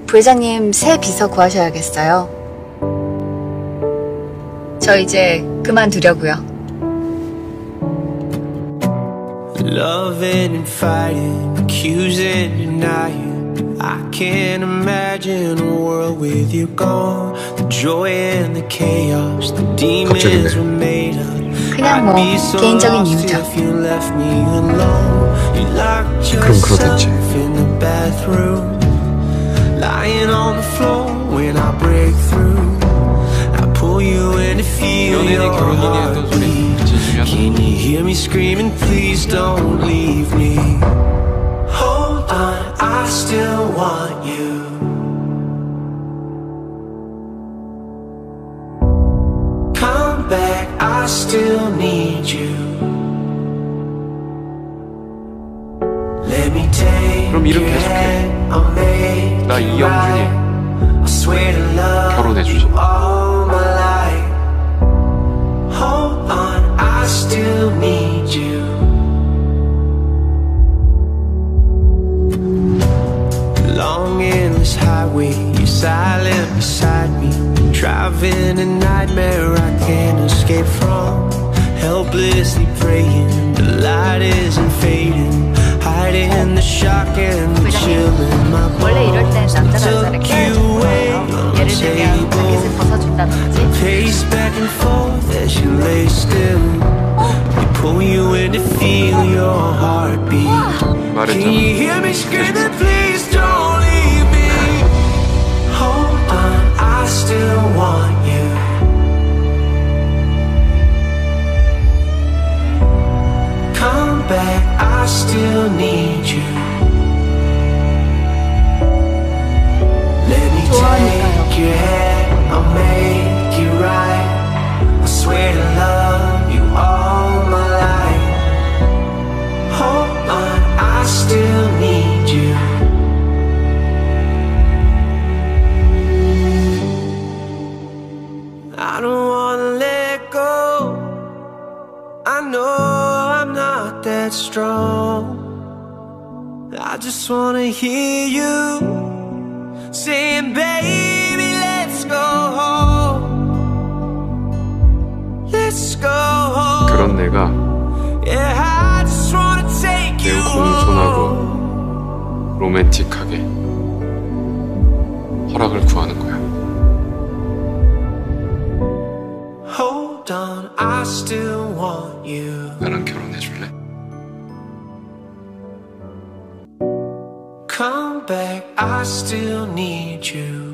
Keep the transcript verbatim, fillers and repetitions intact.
부회장님 새 비서 구하셔야겠어요. 저 이제 그만두려고요. Loving and fighting, accusing and denying. I can't imagine a world with you gone. The joy and the chaos, the demons were made up. 그냥 뭐 개인적인 이유죠. 그럼 그러든지. 연예인의 결혼이니 했던 소리 진심이었나? Can you hear me screaming? Please don't leave me. Hold on, I still want you. Come back, I still need you. Let me take 그럼 이름 계속해. 나 이영준이 결혼해주지. Hold on, I still need you. Long endless highway, you're silent beside me. Driving a nightmare I can't escape from. Helplessly praying, the light isn't fading. Hiding the shock and the chill in my bones. 원래 이럴 땐 남자가 여자를 깨워줘요. 예를 들면 자켓을 벗어준다든지. Pace back and forth as you lay still. We pull you in to feel your heartbeat. Can you hear me screaming? Please don't leave me. Hold on, I still want you. Come back, I still need you. Let me take your hand, I'll make it right. I swear to love you all my life. Hold on, I still need you. I don't wanna let go. I know I'm not that strong. I just wanna hear you saying, baby, let's go home. Let's go home. 그런 내가 Yeah, I just wanna take you 매우 공손하고 로맨틱하게 허락을 구하는 거야. Hold on, I still want you. 나랑 결혼해 줄래? Come back, I still need you.